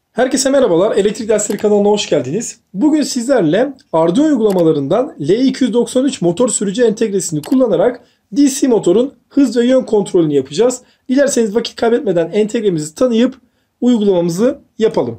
Herkese merhabalar. Elektrik Dersleri kanalına hoş geldiniz. Bugün sizlerle Arduino uygulamalarından L293 motor sürücü entegresini kullanarak DC motorun hız ve yön kontrolünü yapacağız. Dilerseniz vakit kaybetmeden entegremizi tanıyıp uygulamamızı yapalım.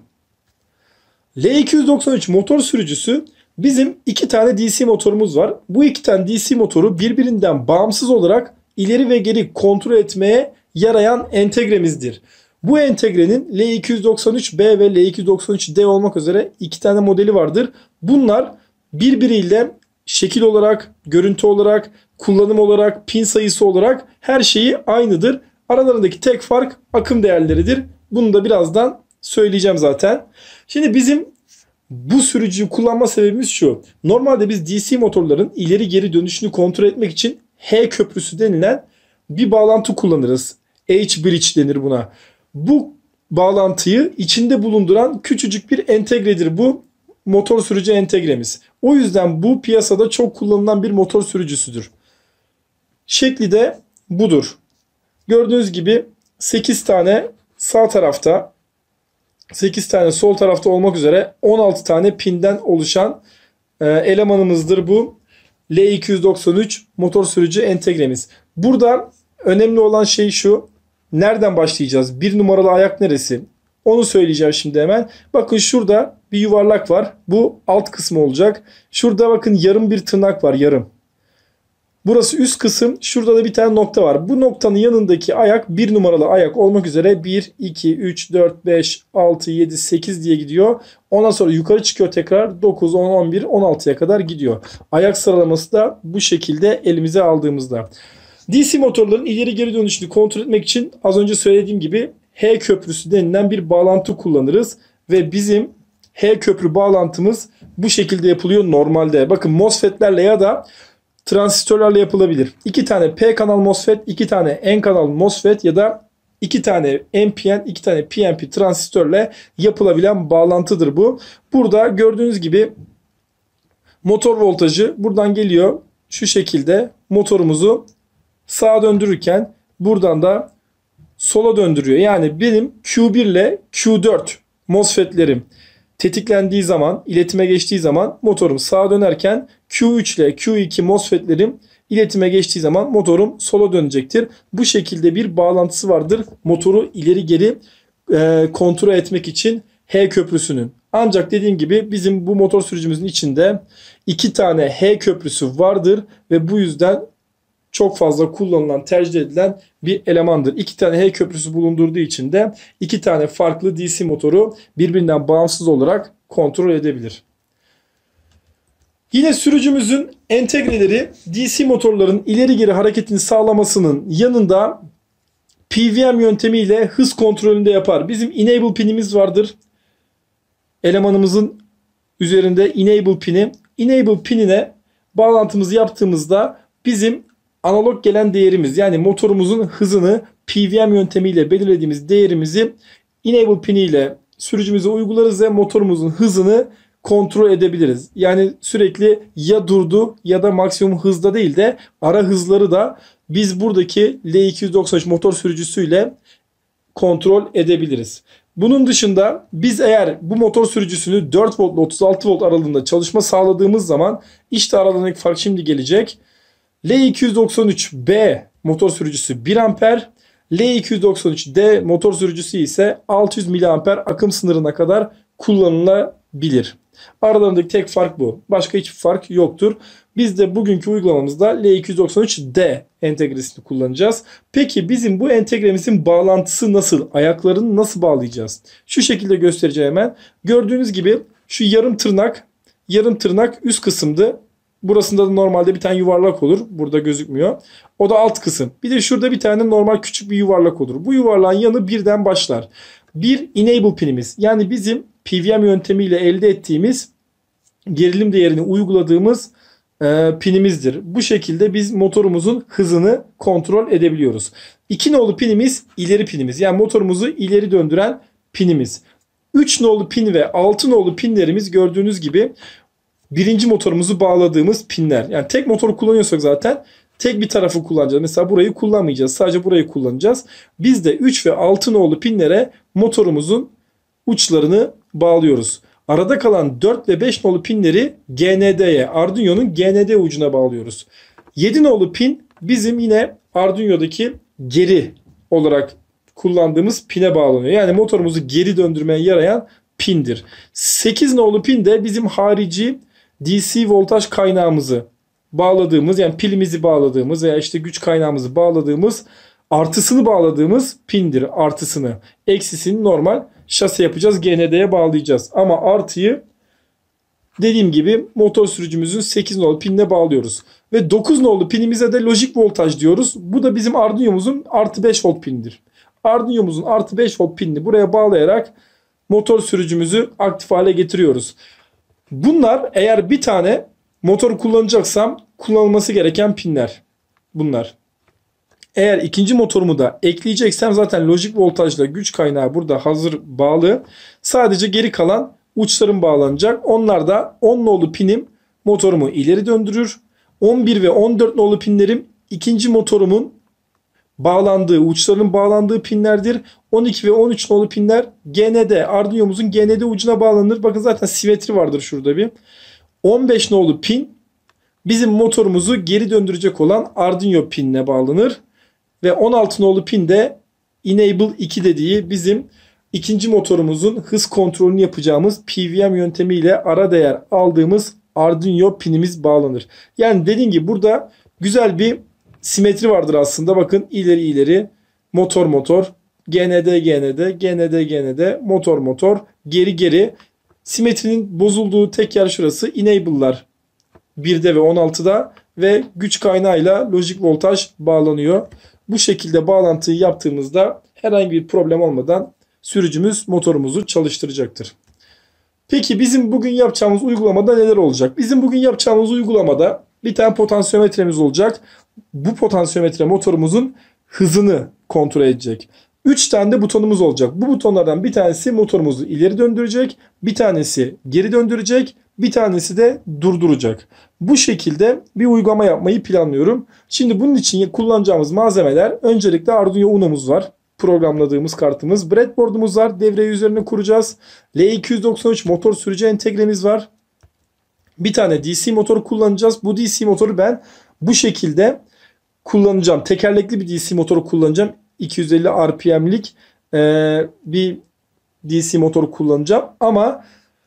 L293 motor sürücüsü bizim iki tane DC motorumuz var. Bu iki tane DC motoru birbirinden bağımsız olarak ileri ve geri kontrol etmeye yarayan entegremizdir. Bu entegrenin L293B ve L293D olmak üzere iki tane modeli vardır. Bunlar birbiriyle şekil olarak, görüntü olarak, kullanım olarak, pin sayısı olarak her şeyi aynıdır. Aralarındaki tek fark akım değerleridir. Bunu da birazdan söyleyeceğim zaten. Şimdi bizim bu sürücüyü kullanma sebebimiz şu. Normalde biz DC motorların ileri geri dönüşünü kontrol etmek için H köprüsü denilen bir bağlantı kullanırız. H-bridge denir buna. Bu bağlantıyı içinde bulunduran küçücük bir entegredir bu motor sürücü entegremiz. O yüzden bu piyasada çok kullanılan bir motor sürücüsüdür. Şekli de budur. Gördüğünüz gibi 8 tane sağ tarafta, 8 tane sol tarafta olmak üzere 16 tane pinden oluşan elemanımızdır bu L293 motor sürücü entegremiz. Burada önemli olan şey şu. Nereden başlayacağız? Bir numaralı ayak neresi? Onu söyleyeceğim şimdi hemen. Bakın şurada bir yuvarlak var. Bu alt kısmı olacak. Şurada bakın yarım bir tırnak var. Yarım. Burası üst kısım. Şurada da bir tane nokta var. Bu noktanın yanındaki ayak bir numaralı ayak olmak üzere 1, 2, 3, 4, 5, 6, 7, 8 diye gidiyor. Ondan sonra yukarı çıkıyor tekrar 9, 10, 11, 16'ya kadar gidiyor. Ayak sıralaması da bu şekilde elimize aldığımızda. DC motorların ileri geri dönüşünü kontrol etmek için az önce söylediğim gibi H köprüsü denilen bir bağlantı kullanırız. Ve bizim H köprü bağlantımız bu şekilde yapılıyor normalde. Bakın MOSFET'lerle ya da transistörlerle yapılabilir. 2 tane P kanal MOSFET, 2 tane N kanal MOSFET ya da 2 tane NPN, 2 tane PNP transistörle yapılabilen bağlantıdır bu. Burada gördüğünüz gibi motor voltajı buradan geliyor. Şu şekilde motorumuzu sağa döndürürken buradan da sola döndürüyor. Yani benim Q1 ile Q4 MOSFET'lerim tetiklendiği zaman, iletime geçtiği zaman motorum sağa dönerken Q3 ile Q2 MOSFET'lerim iletime geçtiği zaman motorum sola dönecektir. Bu şekilde bir bağlantısı vardır motoru ileri geri kontrol etmek için H köprüsünün. Ancak dediğim gibi bizim bu motor sürücümüzün içinde 2 tane H köprüsü vardır ve bu yüzden çok fazla kullanılan, tercih edilen bir elemandır. 2 tane H köprüsü bulundurduğu için de 2 tane farklı DC motoru birbirinden bağımsız olarak kontrol edebilir. Yine sürücümüzün entegreleri DC motorların ileri geri hareketini sağlamasının yanında PWM yöntemiyle hız kontrolünü de yapar. Bizim enable pinimiz vardır. Elemanımızın üzerinde enable pini. Enable pinine bağlantımızı yaptığımızda bizim analog gelen değerimiz, yani motorumuzun hızını PWM yöntemiyle belirlediğimiz değerimizi enable pini ile sürücümüze uygularız ve motorumuzun hızını kontrol edebiliriz. Yani sürekli ya durdu ya da maksimum hızda değil de ara hızları da biz buradaki L293 motor sürücüsüyle kontrol edebiliriz. Bunun dışında biz eğer bu motor sürücüsünü 4 volt ile 36 volt aralığında çalışma sağladığımız zaman işte aralarındaki fark şimdi gelecek. L293B motor sürücüsü 1 amper, L293D motor sürücüsü ise 600 miliamper akım sınırına kadar kullanılabilir. Aralarındaki tek fark bu. Başka hiçbir fark yoktur. Biz de bugünkü uygulamamızda L293D entegresini kullanacağız. Peki bizim bu entegremizin bağlantısı nasıl? Ayaklarını nasıl bağlayacağız? Şu şekilde göstereceğim hemen. Gördüğünüz gibi şu yarım tırnak üst kısımdı. Burasında da normalde bir tane yuvarlak olur. Burada gözükmüyor. O da alt kısım. Bir de şurada bir tane normal küçük bir yuvarlak olur. Bu yuvarlağın yanı birden başlar. Bir enable pinimiz. Yani bizim PWM yöntemiyle elde ettiğimiz gerilim değerini uyguladığımız pinimizdir. Bu şekilde biz motorumuzun hızını kontrol edebiliyoruz. 2 nolu pinimiz ileri pinimiz. Yani motorumuzu ileri döndüren pinimiz. 3 nolu pin ve 6 nolu pinlerimiz gördüğünüz gibi birinci motorumuzu bağladığımız pinler. Yani tek motoru kullanıyorsak zaten tek bir tarafı kullanacağız. Mesela burayı kullanmayacağız. Sadece burayı kullanacağız. Biz de 3 ve 6 nolu pinlere motorumuzun uçlarını bağlıyoruz. Arada kalan 4 ve 5 nolu pinleri GND'ye, Arduino'nun GND ucuna bağlıyoruz. 7 nolu pin bizim yine Arduino'daki geri olarak kullandığımız pine bağlanıyor. Yani motorumuzu geri döndürmeye yarayan pindir. 8 nolu pin de bizim harici DC voltaj kaynağımızı bağladığımız, yani pilimizi bağladığımız veya işte güç kaynağımızı bağladığımız, artısını bağladığımız pindir. Artısını. Eksisini normal şase yapacağız. GND'ye bağlayacağız. Ama artıyı dediğim gibi motor sürücümüzün 8 nolu pinine bağlıyoruz. Ve 9 nolu pinimize de lojik voltaj diyoruz. Bu da bizim Arduino'muzun artı 5 volt pinidir. Arduino'muzun artı 5 volt pinini buraya bağlayarak motor sürücümüzü aktif hale getiriyoruz. Bunlar, eğer bir tane motor kullanacaksam kullanılması gereken pinler. Bunlar. Eğer ikinci motorumu da ekleyeceksem zaten lojik voltajla güç kaynağı burada hazır bağlı. Sadece geri kalan uçlarım bağlanacak. Onlar da 10 nolu pinim motorumu ileri döndürür. 11 ve 14 nolu pinlerim ikinci motorumun bağlandığı, uçlarının bağlandığı pinlerdir. 12 ve 13 nolu pinler GND, Arduino'muzun GND ucuna bağlanır. Bakın zaten simetri vardır şurada bir. 15 nolu pin bizim motorumuzu geri döndürecek olan Arduino pinine bağlanır. Ve 16 nolu pin de Enable 2 dediği bizim ikinci motorumuzun hız kontrolünü yapacağımız PWM yöntemiyle ara değer aldığımız Arduino pinimiz bağlanır. Yani dediğim gibi burada güzel bir simetri vardır aslında. Bakın ileri ileri, motor motor, GND GND, GND GND, motor motor, geri geri. Simetrinin bozulduğu tek yer şurası. Enable'lar 1'de ve 16'da ve güç kaynağıyla lojik voltaj bağlanıyor. Bu şekilde bağlantıyı yaptığımızda herhangi bir problem olmadan sürücümüz motorumuzu çalıştıracaktır. Peki bizim bugün yapacağımız uygulamada neler olacak? Bizim bugün yapacağımız uygulamada bir tane potansiyometremiz olacak. Bu potansiyometre motorumuzun hızını kontrol edecek. 3 tane de butonumuz olacak. Bu butonlardan bir tanesi motorumuzu ileri döndürecek, bir tanesi geri döndürecek, bir tanesi de durduracak. Bu şekilde bir uygulama yapmayı planlıyorum. Şimdi bunun için kullanacağımız malzemeler, öncelikle Arduino Uno'muz var. Programladığımız kartımız. Breadboard'umuz var. Devreyi üzerine kuracağız. L293 motor sürücü entegremiz var. Bir tane DC motoru kullanacağız. Bu DC motoru ben bu şekilde kullanacağım. Tekerlekli bir DC motoru kullanacağım. 250 RPM'lik bir DC motoru kullanacağım. Ama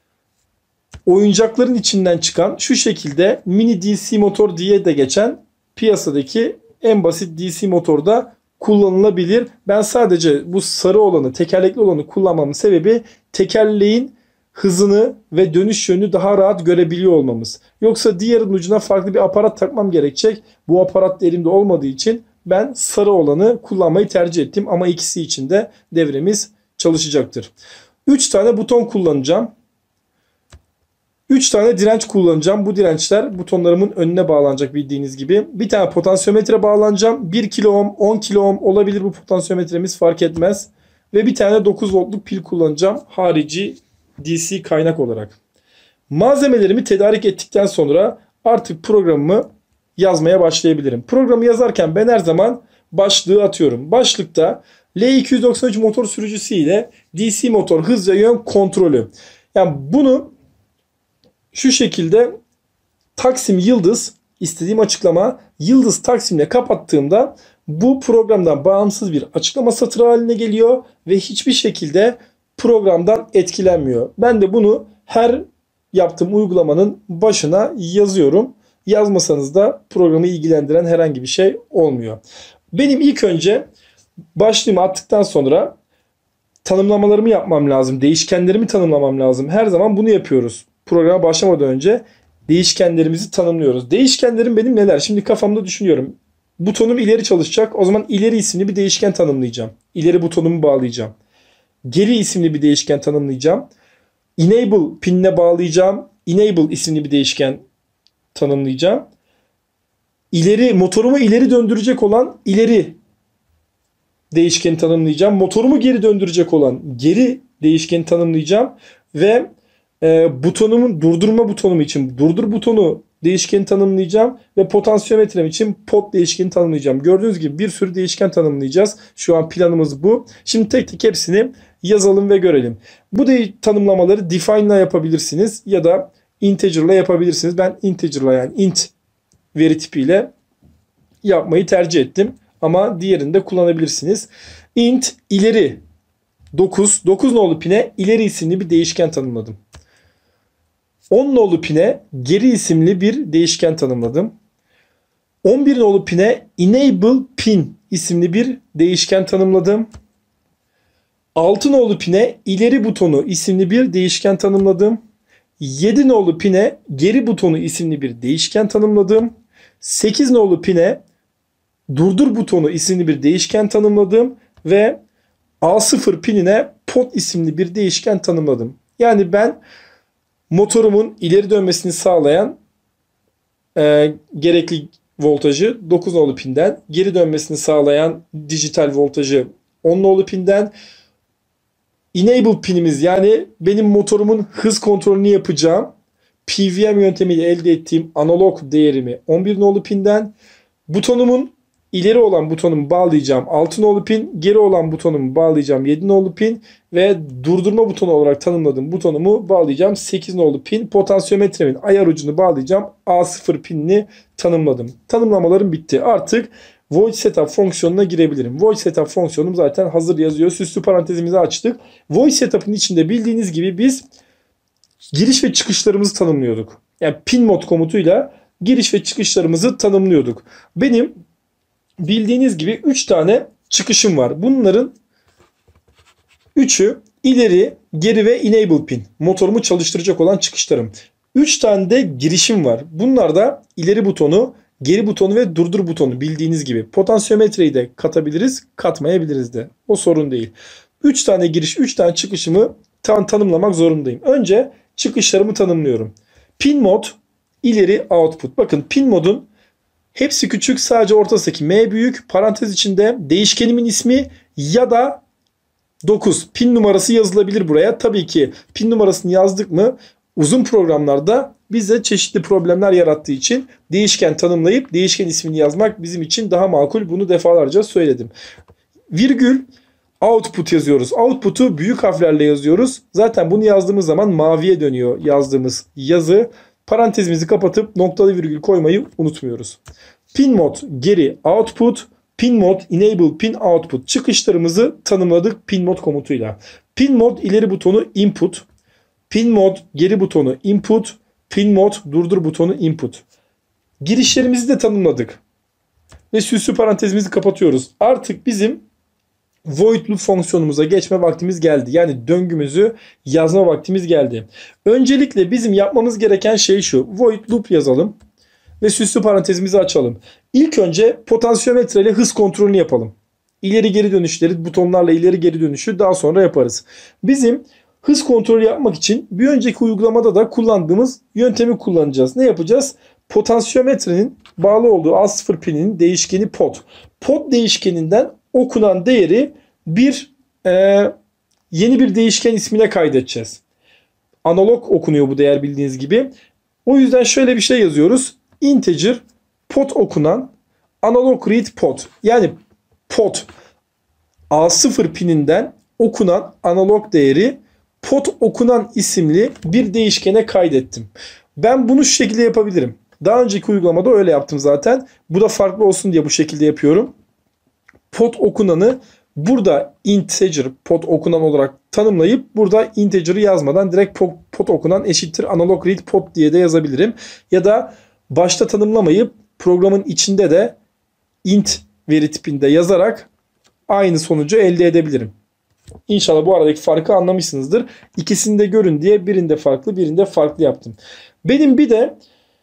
oyuncakların içinden çıkan şu şekilde mini DC motor diye de geçen piyasadaki en basit DC motorda kullanılabilir. Ben sadece bu sarı olanı, tekerlekli olanı kullanmamın sebebi tekerleğin hızını ve dönüş yönünü daha rahat görebiliyor olmamız. Yoksa diğerinin ucuna farklı bir aparat takmam gerekecek. Bu aparat da elimde olmadığı için ben sarı olanı kullanmayı tercih ettim. Ama ikisi için de devremiz çalışacaktır. 3 tane buton kullanacağım. 3 tane direnç kullanacağım. Bu dirençler butonlarımın önüne bağlanacak bildiğiniz gibi. Bir tane potansiyometre bağlanacağım. 1 kilo ohm, 10 kilo ohm olabilir bu potansiyometremiz, fark etmez. Ve bir tane 9 voltluk pil kullanacağım harici DC kaynak olarak. Malzemelerimi tedarik ettikten sonra artık programımı yazmaya başlayabilirim. Programı yazarken ben her zaman başlığı atıyorum. Başlıkta L293 motor sürücüsü ile DC motor hız ve yön kontrolü. Yani bunu şu şekilde Taksim Yıldız, istediğim açıklama Yıldız Taksim'le kapattığımda bu programdan bağımsız bir açıklama satırı haline geliyor ve hiçbir şekilde programdan etkilenmiyor. Ben de bunu her yaptığım uygulamanın başına yazıyorum. Yazmasanız da programı ilgilendiren herhangi bir şey olmuyor. Benim ilk önce başlığımı attıktan sonra tanımlamalarımı yapmam lazım. Değişkenlerimi tanımlamam lazım. Her zaman bunu yapıyoruz. Programa başlamadan önce değişkenlerimizi tanımlıyoruz. Değişkenlerim benim neler? Şimdi kafamda düşünüyorum. Butonum ileri çalışacak. O zaman ileri isimli bir değişken tanımlayacağım. İleri butonumu bağlayacağım. Geri isimli bir değişken tanımlayacağım. Enable pinine bağlayacağım. Enable isimli bir değişken tanımlayacağım. Motorumu ileri döndürecek olan ileri değişkeni tanımlayacağım. Motorumu geri döndürecek olan geri değişkeni tanımlayacağım. Ve butonumun durdurma butonum için durdur butonu değişkeni tanımlayacağım ve potansiyometrem için pot değişkeni tanımlayacağım. Gördüğünüz gibi bir sürü değişken tanımlayacağız. Şu an planımız bu. Şimdi tek tek hepsini yazalım ve görelim. Bu tanımlamaları define ile yapabilirsiniz ya da integer ile yapabilirsiniz. Ben integer ile, yani int veri tipiyle yapmayı tercih ettim. Ama diğerini de kullanabilirsiniz. Int ileri 9. 9 nolu pine ileri isimli bir değişken tanımladım. 10 nolu pine geri isimli bir değişken tanımladım. 11 nolu pine enable pin isimli bir değişken tanımladım. 6 nolu pine ileri butonu isimli bir değişken tanımladım. 7 nolu pine geri butonu isimli bir değişken tanımladım. 8 nolu pine durdur butonu isimli bir değişken tanımladım ve A0 pinine pot isimli bir değişken tanımladım. Yani ben motorumun ileri dönmesini sağlayan gerekli voltajı 9 nolu pinden, geri dönmesini sağlayan dijital voltajı 10 nolu pinden, enable pinimiz, yani benim motorumun hız kontrolünü yapacağım PWM yöntemiyle elde ettiğim analog değerimi 11 nolu pinden, butonumun ileri olan butonumu bağlayacağım 6 nolu pin, geri olan butonumu bağlayacağım 7 nolu pin ve durdurma butonu olarak tanımladığım butonumu bağlayacağım 8 nolu pin. Potansiyometremin ayar ucunu bağlayacağım A0 pinini tanımladım. Tanımlamalarım bitti. Artık void setup fonksiyonuna girebilirim. Void setup fonksiyonum zaten hazır yazıyor. Süslü parantezimizi açtık. Void setup'ın içinde bildiğiniz gibi biz giriş ve çıkışlarımızı tanımlıyorduk. Yani pin mod komutuyla giriş ve çıkışlarımızı tanımlıyorduk. Benim bildiğiniz gibi 3 tane çıkışım var. Bunların 3'ü ileri, geri ve enable pin. Motorumu çalıştıracak olan çıkışlarım. 3 tane de girişim var. Bunlar da ileri butonu, geri butonu ve durdur butonu, bildiğiniz gibi. Potansiyometreyi de katabiliriz, katmayabiliriz de. O sorun değil. 3 tane giriş, 3 tane çıkışımı tanımlamak zorundayım. Önce çıkışlarımı tanımlıyorum. Pin mod, ileri output. Bakın pin modun hepsi küçük, sadece ortasındaki M büyük. Parantez içinde değişkenimin ismi ya da 9. Pin numarası yazılabilir buraya. Tabii ki pin numarasını yazdık mı uzun programlarda bize çeşitli problemler yarattığı için değişken tanımlayıp değişken ismini yazmak bizim için daha makul. Bunu defalarca söyledim. Virgül output yazıyoruz. Output'u büyük harflerle yazıyoruz. Zaten bunu yazdığımız zaman maviye dönüyor yazdığımız yazı. Parantezimizi kapatıp noktalı virgül koymayı unutmuyoruz. Pin mod geri output, pin mod enable pin output. Çıkışlarımızı tanımladık pin mod komutuyla. Pin mod ileri butonu input, pin mod geri butonu input, pin mod durdur butonu input. Girişlerimizi de tanımladık. Ve süslü parantezimizi kapatıyoruz. Artık bizim void loop fonksiyonumuza geçme vaktimiz geldi. Yani döngümüzü yazma vaktimiz geldi. Öncelikle bizim yapmamız gereken şey şu. Void loop yazalım ve süslü parantezimizi açalım. İlk önce potansiyometre ile hız kontrolünü yapalım. İleri geri dönüşleri, butonlarla ileri geri dönüşü daha sonra yaparız. Bizim hız kontrolü yapmak için bir önceki uygulamada da kullandığımız yöntemi kullanacağız. Ne yapacağız? Potansiyometrenin bağlı olduğu A0 pininin değişkeni pot. Pot değişkeninden okunan değeri yeni bir değişken ismine kaydedeceğiz. Analog okunuyor bu değer, bildiğiniz gibi. O yüzden şöyle bir şey yazıyoruz. Integer pot okunan analog read pot. Yani pot A0 pininden okunan analog değeri pot okunan isimli bir değişkene kaydettim. Ben bunu şu şekilde yapabilirim. Daha önceki uygulamada öyle yaptım zaten. Bu da farklı olsun diye bu şekilde yapıyorum. Pot okunanı burada integer pot okunan olarak tanımlayıp burada integer'ı yazmadan direkt pot okunan eşittir analog read pot diye de yazabilirim. Ya da başta tanımlamayıp programın içinde de int veri tipinde yazarak aynı sonucu elde edebilirim. İnşallah bu aradaki farkı anlamışsınızdır. İkisini de görün diye birinde farklı birinde farklı yaptım. Benim bir de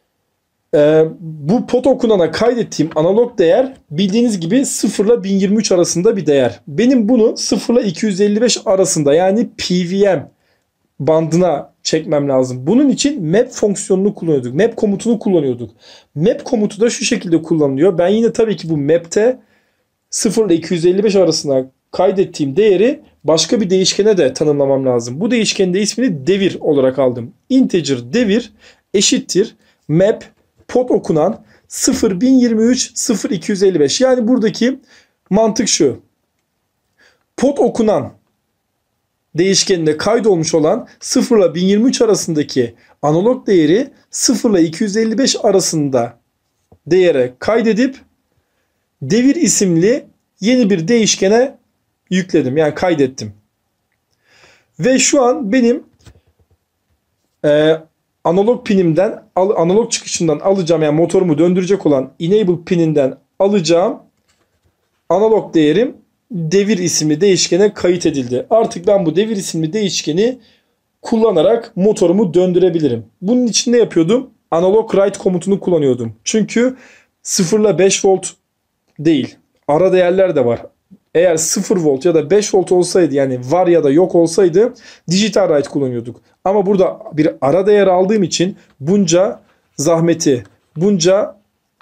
bu pot okunana kaydettiğim analog değer bildiğiniz gibi 0 ile 1023 arasında bir değer. Benim bunu 0 ile 255 arasında, yani PWM bandına çekmem lazım. Bunun için map fonksiyonunu kullanıyorduk. Map komutunu kullanıyorduk. Map komutu da şu şekilde kullanılıyor. Ben yine tabii ki bu map'te 0 ile 255 arasında kaydettiğim değeri başka bir değişkene de tanımlamam lazım. Bu değişkenin de ismini devir olarak aldım. Integer devir eşittir map pot okunan 0.1023 0.255. Yani buradaki mantık şu. Pot okunan değişkeninde kaydolmuş olan 0 ile 1023 arasındaki analog değeri 0 ile 255 arasında değere kaydedip devir isimli yeni bir değişkene yükledim. Yani kaydettim. Ve şu an benim analog pinimden, analog çıkışından alacağım, yani motorumu döndürecek olan enable pininden alacağım analog değerim devir isimli değişkene kayıt edildi. Artık ben bu devir isimli değişkeni kullanarak motorumu döndürebilirim. Bunun için ne yapıyordum? Analog write komutunu kullanıyordum. Çünkü 0 ile 5 volt değil. Ara değerler de var. Eğer 0 volt ya da 5 volt olsaydı, yani var ya da yok olsaydı, digital write kullanıyorduk. Ama burada bir ara değer aldığım için bunca zahmeti, bunca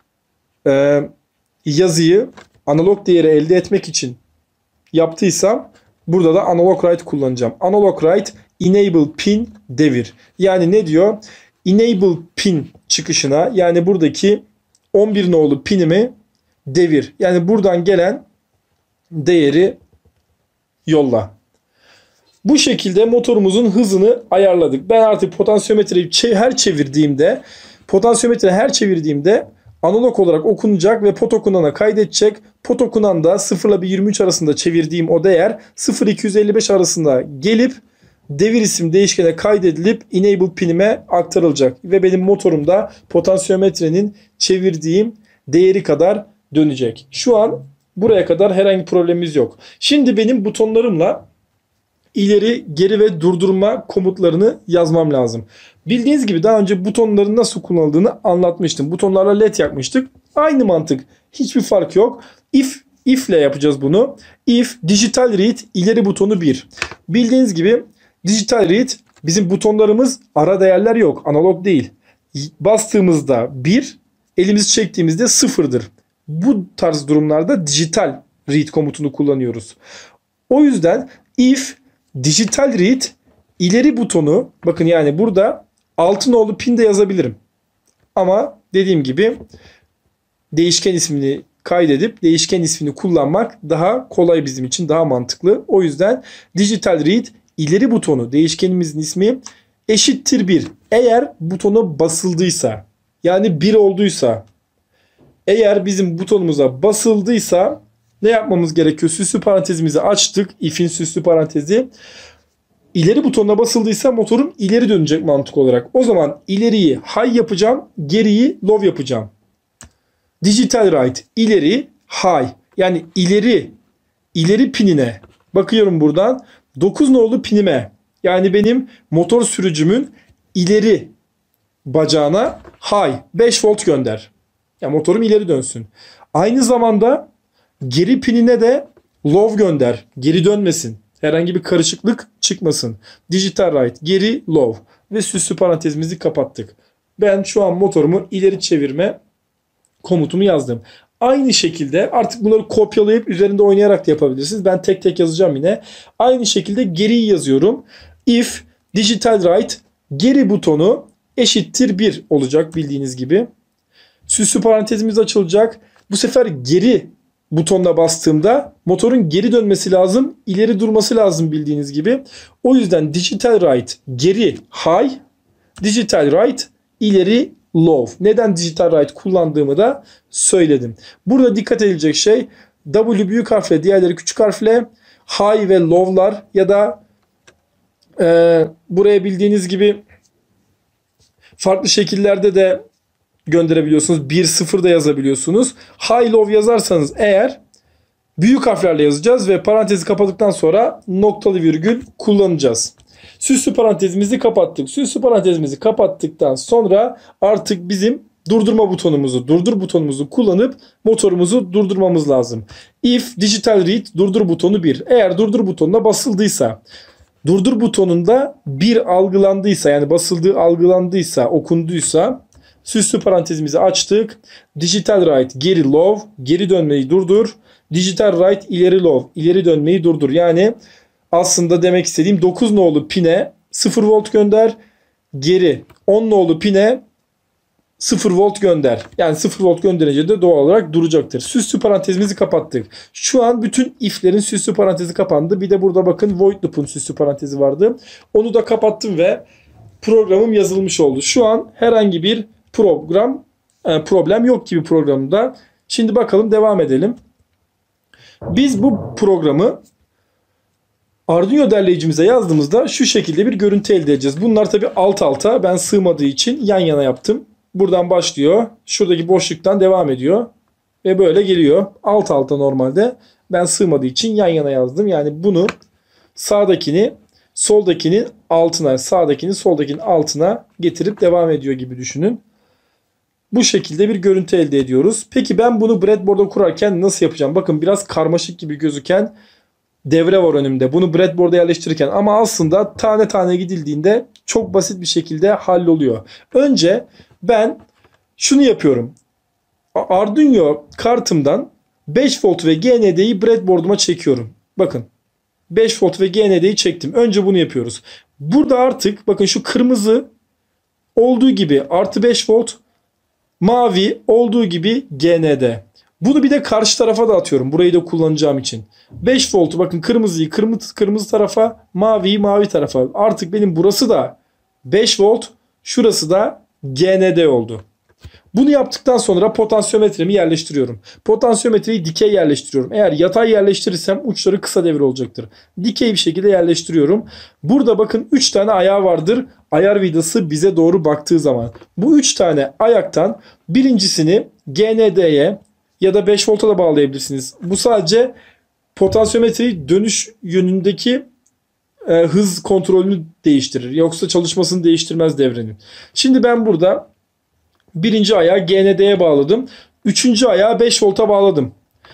yazıyı analog değeri elde etmek için yaptıysam burada da analog write kullanacağım. Analog write enable pin devir. Yani ne diyor? Enable pin çıkışına, yani buradaki 11 nolu pinimi devir. Yani buradan gelen değeri yolla. Bu şekilde motorumuzun hızını ayarladık. Ben artık potansiyometreyi her çevirdiğimde analog olarak okunacak ve pot okunana kaydedecek. Pot okunan da 0 ile 23 arasında çevirdiğim o değer 0-255 arasında gelip devir isim değişkene kaydedilip enable pinime aktarılacak. Ve benim motorumda potansiyometrenin çevirdiğim değeri kadar dönecek. Şu an buraya kadar herhangi bir problemimiz yok. Şimdi benim butonlarımla ileri, geri ve durdurma komutlarını yazmam lazım. Bildiğiniz gibi daha önce butonların nasıl kullanıldığını anlatmıştım. Butonlarla led yakmıştık. Aynı mantık. Hiçbir fark yok. If ile yapacağız bunu. If digital read ileri butonu 1. Bildiğiniz gibi digital read, bizim butonlarımız ara değerler yok. Analog değil. Bastığımızda 1, elimizi çektiğimizde 0'dır. Bu tarz durumlarda digital read komutunu kullanıyoruz. O yüzden if digital read ileri butonu, bakın yani burada 6 nolu pin de yazabilirim. Ama dediğim gibi değişken ismini kaydedip değişken ismini kullanmak daha kolay, bizim için daha mantıklı. O yüzden digital read ileri butonu, değişkenimizin ismi eşittir 1. Eğer butona basıldıysa, yani 1 olduysa, eğer bizim butonumuza basıldıysa ne yapmamız gerekiyor? Süslü parantezimizi açtık. If'in süslü parantezi. İleri butonuna basıldıysa motorum ileri dönecek mantık olarak. O zaman ileriyi high yapacağım. Geriyi low yapacağım. Digital write ileri high. Yani ileri pinine bakıyorum buradan. 9 nolu pinime. Yani benim motor sürücümün ileri bacağına high 5 volt gönder. Yani motorum ileri dönsün. Aynı zamanda geri pinine de low gönder. Geri dönmesin. Herhangi bir karışıklık çıkmasın. Digital write geri low. Ve süslü parantezimizi kapattık. Ben şu an motorumu ileri çevirme komutumu yazdım. Aynı şekilde artık bunları kopyalayıp üzerinde oynayarak da yapabilirsiniz. Ben tek tek yazacağım yine. Aynı şekilde geriyi yazıyorum. If digital write geri butonu eşittir 1 olacak bildiğiniz gibi. Süslü parantezimiz açılacak. Bu sefer geri butonuna bastığımda motorun geri dönmesi lazım, ileri durması lazım bildiğiniz gibi. O yüzden digital write geri high, digital write ileri low. Neden digital write kullandığımı da söyledim. Burada dikkat edilecek şey W büyük harfle, diğerleri küçük harfle, high ve low'lar ya da buraya bildiğiniz gibi farklı şekillerde de gönderebiliyorsunuz. 1-0 da yazabiliyorsunuz. High low yazarsanız eğer büyük harflerle yazacağız ve parantezi kapadıktan sonra noktalı virgül kullanacağız. Süslü parantezimizi kapattık. Süslü parantezimizi kapattıktan sonra artık bizim durdur butonumuzu kullanıp motorumuzu durdurmamız lazım. If digital read durdur butonu 1. Eğer durdur butonuna basıldıysa, durdur butonunda 1 algılandıysa, yani basıldığı algılandıysa, okunduysa süslü parantezimizi açtık. Digital write geri low, geri dönmeyi durdur. Digital write ileri low, ileri dönmeyi durdur. Yani aslında demek istediğim 9 nolu pine 0 volt gönder. Geri 10 nolu pine 0 volt gönder. Yani 0 volt gönderince de doğal olarak duracaktır. Süslü parantezimizi kapattık. Şu an bütün if'lerin süslü parantezi kapandı. Bir de burada bakın void loop'un süslü parantezi vardı. Onu da kapattım ve programım yazılmış oldu. Şu an herhangi bir problem yok gibi programda. Şimdi bakalım, devam edelim. Biz bu programı Arduino derleyicimize yazdığımızda şu şekilde bir görüntü elde edeceğiz. Bunlar tabi alt alta, ben sığmadığı için yan yana yaptım. Buradan başlıyor. Şuradaki boşluktan devam ediyor. Ve böyle geliyor. Alt alta normalde. Ben sığmadığı için yan yana yazdım. Yani bunu sağdakini soldakinin altına, sağdakini soldakinin altına getirip devam ediyor gibi düşünün. Bu şekilde bir görüntü elde ediyoruz. Peki ben bunu breadboard'a kurarken nasıl yapacağım? Bakın biraz karmaşık gibi gözüken devre var önümde. Bunu breadboard'a yerleştirirken, ama aslında tane tane gidildiğinde çok basit bir şekilde halloluyor. Önce ben şunu yapıyorum. Arduino kartımdan 5 volt ve GND'yi breadboard'uma çekiyorum. Bakın 5 volt ve GND'yi çektim. Önce bunu yapıyoruz. Burada artık bakın şu kırmızı olduğu gibi artı 5 volt, mavi olduğu gibi GND. Bunu bir de karşı tarafa da atıyorum. Burayı da kullanacağım için. 5 voltu bakın, kırmızıyı kırmızı tarafa, maviyi mavi tarafa. Artık benim burası da 5 volt, şurası da GND oldu. Bunu yaptıktan sonra potansiyometremi yerleştiriyorum. Potansiyometreyi dikey yerleştiriyorum. Eğer yatay yerleştirirsem uçları kısa devre olacaktır. Dikey bir şekilde yerleştiriyorum. Burada bakın 3 tane ayağı vardır. Ayar vidası bize doğru baktığı zaman. Bu 3 tane ayaktan birincisini GND'ye ya da 5 volta da bağlayabilirsiniz. Bu sadece potansiyometreyi dönüş yönündeki hız kontrolünü değiştirir. Yoksa çalışmasını değiştirmez devrenin. Şimdi ben burada birinci ayağı GND'ye bağladım. Üçüncü ayağı 5 volta bağladım.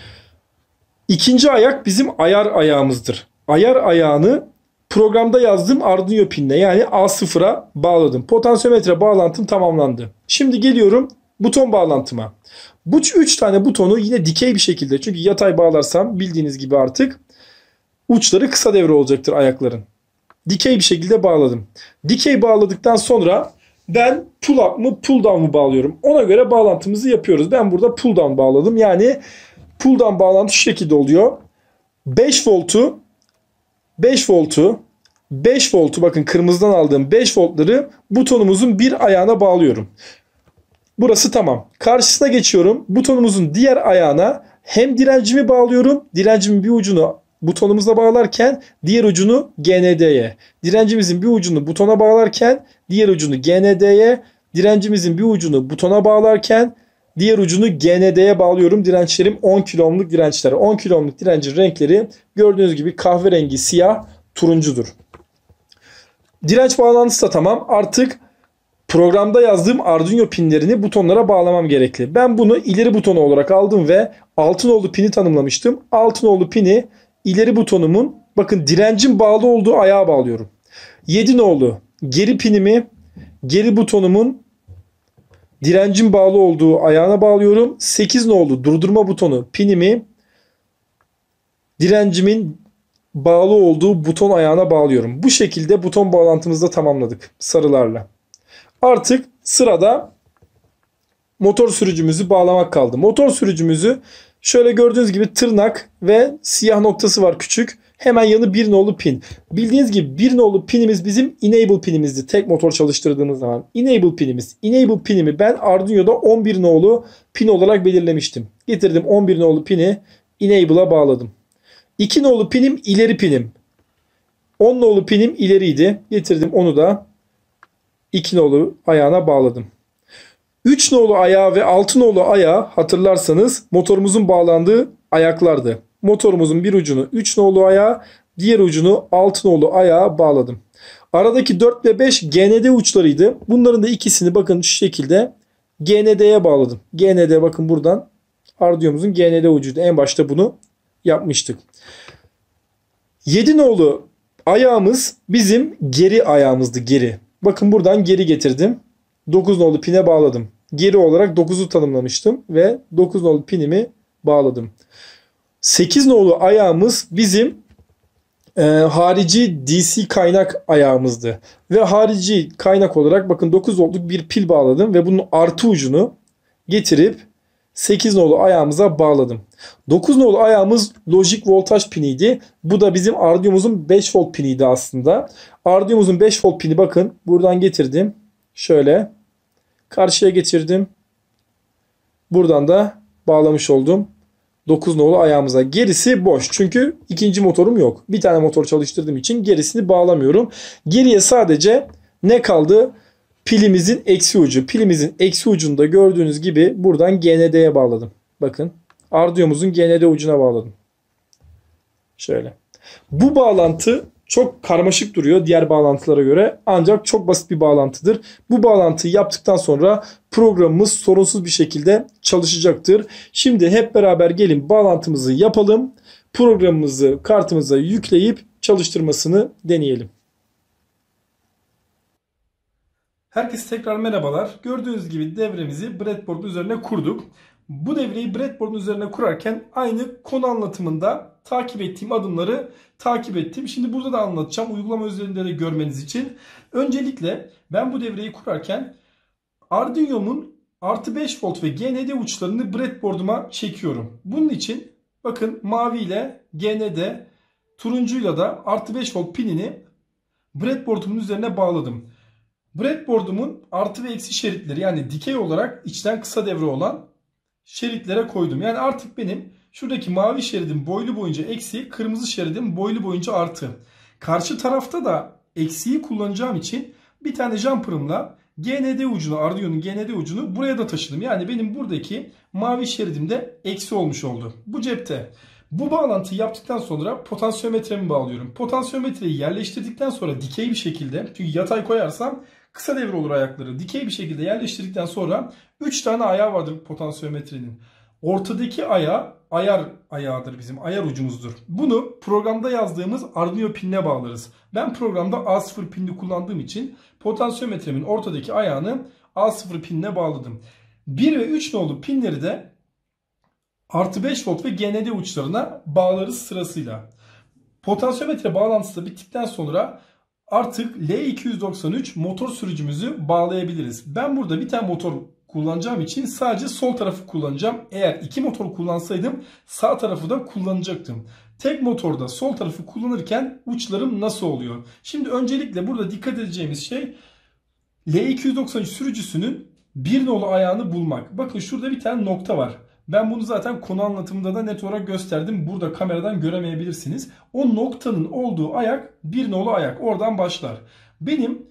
İkinci ayak bizim ayar ayağımızdır. Ayar ayağını programda yazdığım Arduino pinine, yani A0'a bağladım. Potansiyometre bağlantım tamamlandı. Şimdi geliyorum buton bağlantıma. Bu 3 tane butonu yine dikey bir şekilde, çünkü yatay bağlarsam bildiğiniz gibi artık uçları kısa devre olacaktır ayakların. Dikey bir şekilde bağladım. Dikey bağladıktan sonra ben pull up mı pull down mı bağlıyorum. Ona göre bağlantımızı yapıyoruz. Ben burada pull down bağladım. Yani pull down bağlantı şu şekilde oluyor. 5 voltu 5 voltu bakın kırmızıdan aldığım 5 voltları butonumuzun bir ayağına bağlıyorum. Burası tamam. Karşısına geçiyorum. Butonumuzun diğer ayağına hem direncimi bağlıyorum. Direncimin bir ucunu butonumuza bağlarken diğer ucunu GND'ye. Direncimizin bir ucunu butona bağlarken diğer ucunu GND'ye. Direncimizin bir ucunu butona bağlarken diğer ucunu GND'ye bağlıyorum. Dirençlerim 10 kilo ohmluk dirençler. 10 kilo ohmluk direncin renkleri gördüğünüz gibi kahverengi, siyah, turuncudur. Direnç bağlantısı da tamam. Artık programda yazdığım Arduino pinlerini butonlara bağlamam gerekli. Ben bunu ileri butonu olarak aldım ve altı nolu pini tanımlamıştım. Altı nolu pini ileri butonumun, bakın direncin bağlı olduğu ayağa bağlıyorum. 7 nolu geri pinimi geri butonumun direncin bağlı olduğu ayağına bağlıyorum. 8 nolu durdurma butonu pinimi direncimin bağlı olduğu buton ayağına bağlıyorum. Bu şekilde buton bağlantımızı da tamamladık sarılarla. Artık sırada motor sürücümüzü bağlamak kaldı. Motor sürücümüzü şöyle gördüğünüz gibi tırnak ve siyah noktası var küçük. Hemen yanı bir nolu pin. Bildiğiniz gibi bir nolu pinimiz bizim enable pinimizdi. Tek motor çalıştırdığımız zaman. Enable pinimiz. Enable pinimi ben Arduino'da 11 nolu pin olarak belirlemiştim. Getirdim 11 nolu pini enable'a bağladım. 2 nolu pinim ileri pinim. 10 nolu pinim ileriydi. Getirdim onu da 2 nolu ayağına bağladım. 3 nolu ayağı ve 6 nolu ayağı hatırlarsanız motorumuzun bağlandığı ayaklardı. Motorumuzun bir ucunu 3 nolu ayağı, diğer ucunu 6 nolu ayağa bağladım. Aradaki 4 ve 5 GND uçlarıydı. Bunların da ikisini bakın şu şekilde GND'ye bağladım. GND bakın buradan Arduino'muzun GND ucuydu. En başta bunu yapmıştık. 7 nolu ayağımız bizim geri ayağımızdı, geri. Bakın buradan geri getirdim. 9 nolu pine bağladım. Geri olarak 9'u tanımlamıştım ve 9 nolu pinimi bağladım. 8 nolu ayağımız bizim harici DC kaynak ayağımızdı. Ve harici kaynak olarak bakın 9 voltluk bir pil bağladım ve bunun artı ucunu getirip 8 nolu ayağımıza bağladım. 9 nolu ayağımız logic voltaj piniydi. Bu da bizim Arduino'muzun 5 volt piniydi aslında. Arduino'muzun 5 volt pini bakın buradan getirdim. Şöyle karşıya getirdim. Buradan da bağlamış oldum 9 nolu ayağımıza. Gerisi boş. Çünkü ikinci motorum yok. Bir tane motor çalıştırdığım için gerisini bağlamıyorum. Geriye sadece ne kaldı? Pilimizin eksi ucu. Pilimizin eksi ucunu da gördüğünüz gibi buradan GND'ye bağladım. Bakın. Arduino'muzun GND ucuna bağladım. Şöyle. Bu bağlantı çok karmaşık duruyor diğer bağlantılara göre. Ancak çok basit bir bağlantıdır. Bu bağlantıyı yaptıktan sonra programımız sorunsuz bir şekilde çalışacaktır. Şimdi hep beraber gelin bağlantımızı yapalım. Programımızı kartımıza yükleyip çalıştırmasını deneyelim. Herkese tekrar merhabalar. Gördüğünüz gibi devremizi breadboard üzerine kurduk. Bu devreyi breadboard'un üzerine kurarken aynı konu anlatımında takip ettiğim adımları takip ettim. Şimdi burada da anlatacağım. Uygulama üzerinde de görmeniz için. Öncelikle ben bu devreyi kurarken Arduino'mun artı 5 volt ve GND uçlarını breadboard'uma çekiyorum. Bunun için bakın mavi ile GND, turuncuyla da artı 5 volt pinini breadboard'umun üzerine bağladım. Breadboard'umun artı ve eksi şeritleri yani dikey olarak içten kısa devre olan şeritlere koydum. Yani artık benim şuradaki mavi şeridin boylu boyunca eksi, kırmızı şeridin boylu boyunca artı. Karşı tarafta da eksiyi kullanacağım için bir tane jumper'ımla GND ucunu, Arduino'nun GND ucunu buraya da taşıdım. Yani benim buradaki mavi şeridimde eksi olmuş oldu. Bu cepte. Bu bağlantıyı yaptıktan sonra potansiyometremi bağlıyorum. Potansiyometreyi yerleştirdikten sonra dikey bir şekilde, çünkü yatay koyarsam kısa devre olur ayakları. Dikey bir şekilde yerleştirdikten sonra 3 tane ayağı vardır potansiyometrenin. Ortadaki ayağı ayar ayağıdır bizim. Ayar ucumuzdur. Bunu programda yazdığımız Arduino pinine bağlarız. Ben programda A0 pinini kullandığım için potansiyometremin ortadaki ayağını A0 pinine bağladım. 1 ve 3 nolu pinleri de artı 5 volt ve GND uçlarına bağlarız sırasıyla. Potansiyometre bağlantısı da bittikten sonra artık L293 motor sürücümüzü bağlayabiliriz. Ben burada bir tane motor kullanacağım için sadece sol tarafı kullanacağım. Eğer iki motor kullansaydım sağ tarafı da kullanacaktım. Tek motorda sol tarafı kullanırken uçlarım nasıl oluyor? Şimdi öncelikle burada dikkat edeceğimiz şey L293 sürücüsünün bir nolu ayağını bulmak. Bakın şurada bir tane nokta var. Ben bunu zaten konu anlatımında da net olarak gösterdim. Burada kameradan göremeyebilirsiniz. O noktanın olduğu ayak bir nolu ayak. Oradan başlar. Benim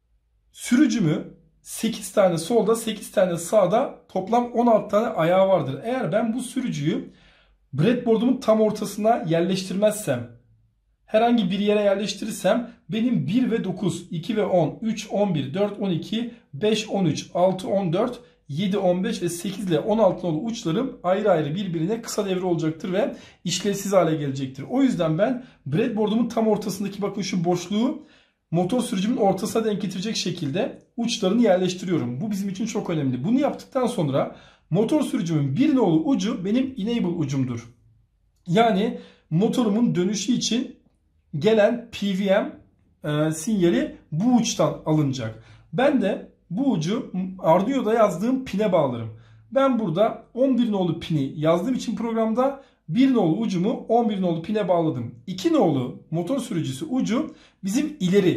sürücümü 8 tane solda 8 tane sağda toplam 16 tane ayağı vardır. Eğer ben bu sürücüyü breadboard'umun tam ortasına yerleştirmezsem, herhangi bir yere yerleştirirsem benim 1 ve 9, 2 ve 10, 3, 11, 4, 12, 5, 13, 6, 14, 7, 15 ve 8 ile 16 nolu uçlarım ayrı ayrı birbirine kısa devre olacaktır ve işlevsiz hale gelecektir. O yüzden ben breadboard'umun tam ortasındaki bakın şu boşluğu motor sürücümün ortasına denk getirecek şekilde uçlarını yerleştiriyorum. Bu bizim için çok önemli. Bunu yaptıktan sonra motor sürücümün bir nolu ucu benim enable ucumdur. Yani motorumun dönüşü için gelen PWM sinyali bu uçtan alınacak. Ben de bu ucu Arduino'da yazdığım pine bağlarım. Ben burada 11 nolu pini yazdığım için programda 1 nolu ucumu 11 nolu pine bağladım. 2 nolu motor sürücüsü ucu bizim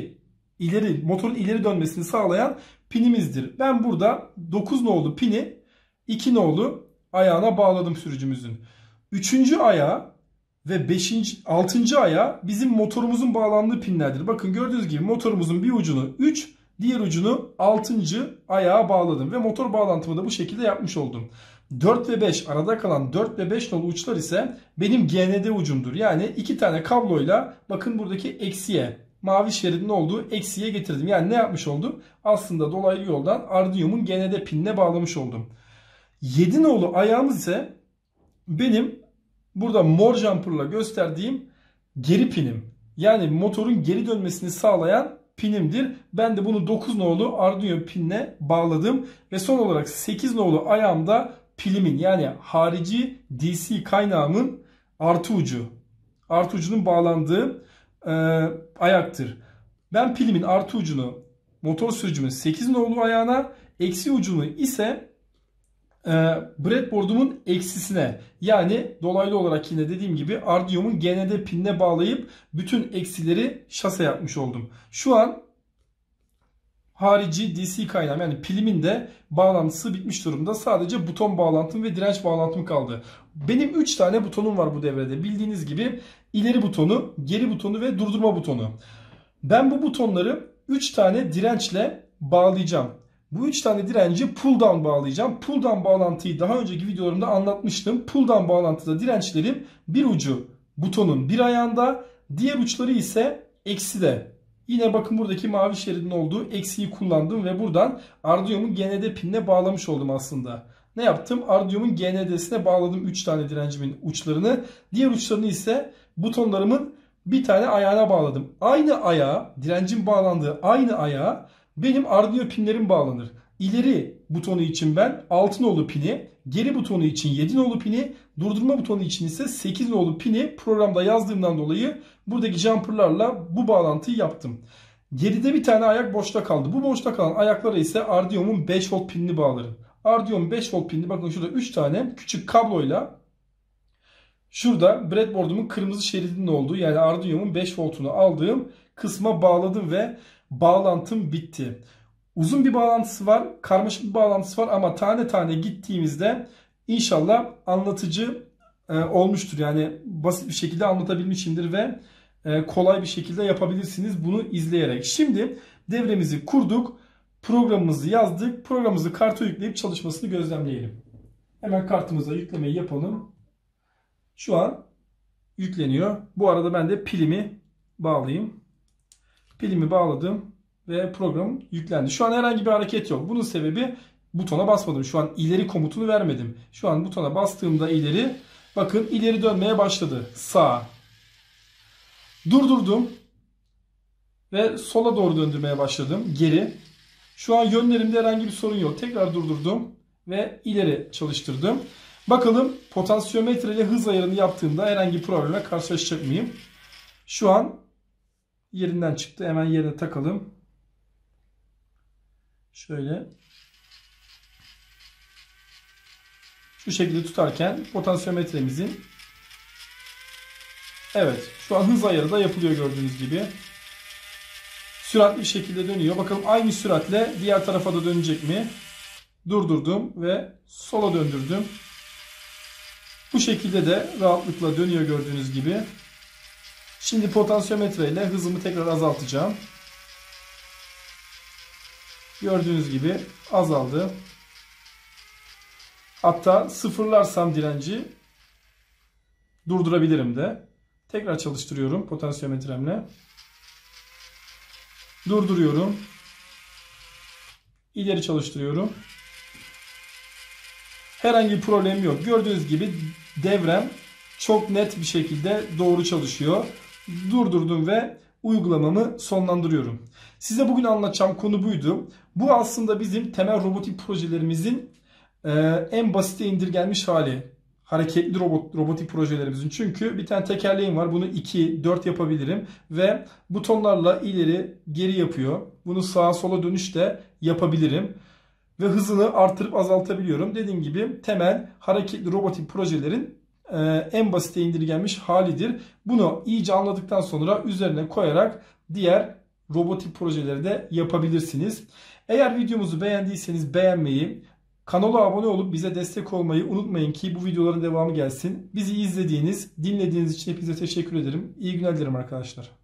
ileri motorun ileri dönmesini sağlayan pinimizdir. Ben burada 9 nolu pini 2 nolu ayağına bağladım sürücümüzün. 3. ayağı ve 6. ayağı bizim motorumuzun bağlandığı pinlerdir. Bakın gördüğünüz gibi motorumuzun bir ucunu 3, diğer ucunu 6. ayağa bağladım. Ve motor bağlantımı da bu şekilde yapmış oldum. 4 ve 5 arada kalan 4 ve 5 nolu uçlar ise benim GND ucumdur. Yani 2 tane kabloyla bakın buradaki eksiye, mavi şeridin olduğu eksiye getirdim. Yani ne yapmış oldum? Aslında dolaylı yoldan Arduino'mun GND pinine bağlamış oldum. 7 nolu ayağımız ise benim burada mor jumper'la gösterdiğim geri pinim. Yani motorun geri dönmesini sağlayan pinimdir. Ben de bunu 9 nolu Arduino pinine bağladım. Ve son olarak 8 nolu ayağımda pilimin yani harici DC kaynağımın artı ucu. Artı ucunun bağlandığı ayaktır. Ben pilimin artı ucunu motor sürücümün 8 nolu ayağına, eksi ucunu ise breadboard'umun eksisine, yani dolaylı olarak yine dediğim gibi Arduino'mun GND pinine bağlayıp bütün eksileri şase yapmış oldum. Şu an harici DC kaynağım, yani pilimin de bağlantısı bitmiş durumda. Sadece buton bağlantım ve direnç bağlantım kaldı. Benim 3 tane butonum var bu devrede. Bildiğiniz gibi ileri butonu, geri butonu ve durdurma butonu. Ben bu butonları 3 tane dirençle bağlayacağım. Bu 3 tane direnci pull down bağlayacağım. Pull down bağlantıyı daha önceki videolarımda anlatmıştım. Pull down bağlantıda dirençlerim bir ucu butonun bir ayağında, diğer uçları ise ekside. Yine bakın buradaki mavi şeridin olduğu eksiği kullandım ve buradan Arduino'mun GND pinine bağlamış oldum aslında. Ne yaptım? Arduino'mun GND'sine bağladım 3 tane direncimin uçlarını. Diğer uçlarını ise butonlarımın bir tane ayağına bağladım. Aynı ayağa, direncin bağlandığı aynı ayağa benim Arduino pinlerim bağlanır. İleri butonu için ben 6 nolu pini, geri butonu için 7 nolu pini, durdurma butonu için ise 8 nolu pini programda yazdığımdan dolayı buradaki jumper'larla bu bağlantıyı yaptım. Geride bir tane ayak boşta kaldı. Bu boşta kalan ayaklara ise Arduino'mun 5 volt pinini bağlarım. Arduino'mun 5 volt pinini bakın şurada 3 tane küçük kabloyla, şurada breadboard'umun kırmızı şeridinin olduğu, yani Arduino'mun 5 voltunu aldığım kısma bağladım ve bağlantım bitti. Uzun bir bağlantısı var, karmaşık bir bağlantısı var ama tane tane gittiğimizde inşallah anlatıcı olmuştur. Yani basit bir şekilde anlatabilmişimdir ve kolay bir şekilde yapabilirsiniz bunu izleyerek. Şimdi devremizi kurduk, programımızı yazdık, programımızı karta yükleyip çalışmasını gözlemleyelim. Hemen kartımıza yüklemeyi yapalım. Şu an yükleniyor. Bu arada ben de pilimi bağlayayım. Pilimi bağladım ve program yüklendi. Şu an herhangi bir hareket yok. Bunun sebebi butona basmadım. Şu an ileri komutunu vermedim. Şu an butona bastığımda ileri, bakın ileri dönmeye başladı. Sağ. Durdurdum ve sola doğru döndürmeye başladım. Geri. Şu an yönlerimde herhangi bir sorun yok. Tekrar durdurdum ve ileri çalıştırdım. Bakalım potansiyometre ile hız ayarını yaptığımda herhangi bir problemle karşılaşacak mıyım? Şu an yerinden çıktı. Hemen yerine takalım. Şöyle. Şu şekilde tutarken potansiyometremizin, evet, şu an hız ayarı da yapılıyor gördüğünüz gibi. Süratli bir şekilde dönüyor. Bakalım aynı süratle diğer tarafa da dönecek mi? Durdurdum ve sola döndürdüm. Bu şekilde de rahatlıkla dönüyor gördüğünüz gibi. Şimdi potansiyometre ile hızımı tekrar azaltacağım. Gördüğünüz gibi azaldı. Hatta sıfırlarsam direnci durdurabilirim de. Tekrar çalıştırıyorum potansiyometremle. Durduruyorum. İleri çalıştırıyorum. Herhangi bir problem yok. Gördüğünüz gibi devrem çok net bir şekilde doğru çalışıyor. Durdurdum ve uygulamamı sonlandırıyorum. Size bugün anlatacağım konu buydu. Bu aslında bizim temel robotik projelerimizin en basite indirgenmiş hali. Hareketli robotik projelerimizin. Çünkü bir tane tekerleğim var. Bunu 2, 4 yapabilirim. Ve butonlarla ileri, geri yapıyor. Bunu sağa sola dönüş de yapabilirim. Ve hızını artırıp azaltabiliyorum. Dediğim gibi temel hareketli robotik projelerin en basite indirgenmiş halidir. Bunu iyice anladıktan sonra üzerine koyarak diğer robotik projeleri de yapabilirsiniz. Eğer videomuzu beğendiyseniz beğenmeyi, kanala abone olup bize destek olmayı unutmayın ki bu videoların devamı gelsin. Bizi izlediğiniz, dinlediğiniz için hepinize teşekkür ederim. İyi günler dilerim arkadaşlar.